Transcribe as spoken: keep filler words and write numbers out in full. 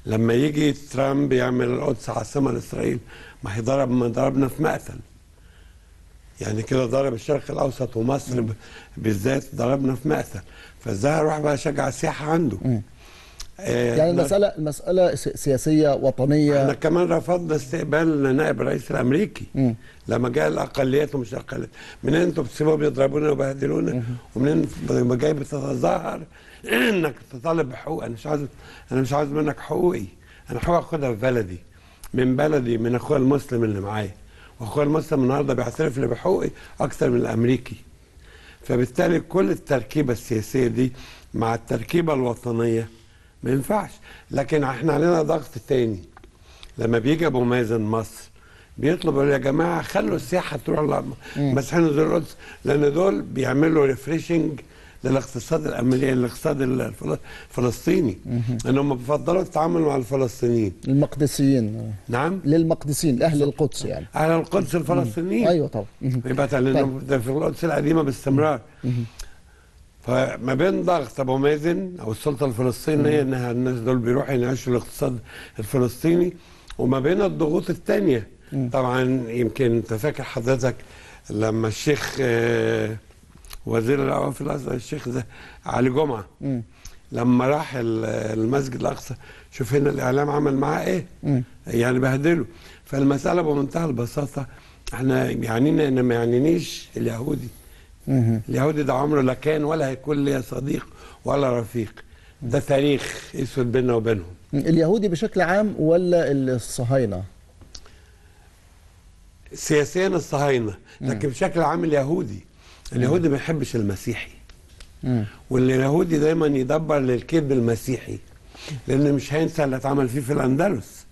لما يجي ترامب يعمل القدس عاصمه لاسرائيل، ما هيضرب ما ضربنا في مقتل. يعني كده ضرب الشرق الاوسط ومصر بالذات ضربنا في مقتل، فازاي هروح بقى اشجع السياحه عنده؟ آه يعني المساله المساله سياسيه وطنيه. احنا كمان رفضنا استقبال نائب الرئيس الامريكي م. لما جاء الاقليات ومش الاقليات. منين انتوا بتسيبوهم يضربونا ويبهدلونا؟ ومنين جاي بتتظاهر انك تطالب بحقوق؟ انا مش عايز انا مش عايز منك حقوقي، انا حقوق اخدها في بلدي، من بلدي، من اخويا المسلم اللي معايا، واخويا المسلم النهارده بيعترف لي بحقوقي اكثر من الامريكي. فبالتالي كل التركيبه السياسيه دي مع التركيبه الوطنيه ما ينفعش. لكن احنا علينا ضغط تاني، لما بيجي ابو مازن مصر بيطلب يا جماعه خلوا السياحه تروح مسيحيين نزور القدس، لان دول بيعملوا ريفريشنج للاقتصاد الامريكي، الاقتصاد الفلسطيني، انهم بيفضلوا التعامل مع الفلسطينيين المقدسيين. نعم، للمقدسين اهل القدس، يعني اهل القدس الفلسطينيين. ايوه طبعا. يبقى لانه في القدس القديمه باستمرار. فما بين ضغط ابو مازن او السلطه الفلسطينيه انها الناس دول بيروحوا ينعشوا الاقتصاد الفلسطيني، وما بين الضغوط الثانيه. طبعا يمكن انت فاكر حضرتك لما الشيخ وزير الاوقاف الازهر الشيخ ده علي جمعه م. لما راح المسجد الاقصى، شوف هنا الاعلام عمل معاه ايه؟ م. يعني بهدله. فالمساله بمنتهى البساطه، احنا يعنينا ان ما يعنينيش اليهودي. مم. اليهودي ده عمره لا كان ولا هيكون لي صديق ولا رفيق، ده تاريخ اسود بيننا وبينهم. اليهودي بشكل عام ولا الصهاينه؟ سياسيا الصهاينه، لكن بشكل عام اليهودي. اليهودي ما يحبش المسيحي، مم. واليهودي دايما يدبر للكذب المسيحي، لان مش هينسى اللي اتعمل فيه في الاندلس.